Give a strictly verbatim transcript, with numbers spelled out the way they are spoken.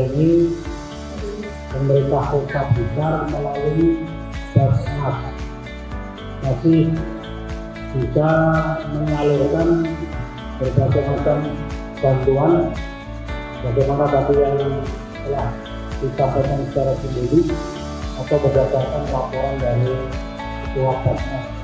ini pemerintah Kota Blitar melalui Basnas masih bisa menyalurkan berbagai macam bantuan bagaimana tadi yang telah disampaikan secara sendiri atau berdasarkan laporan dari Ketua Basnas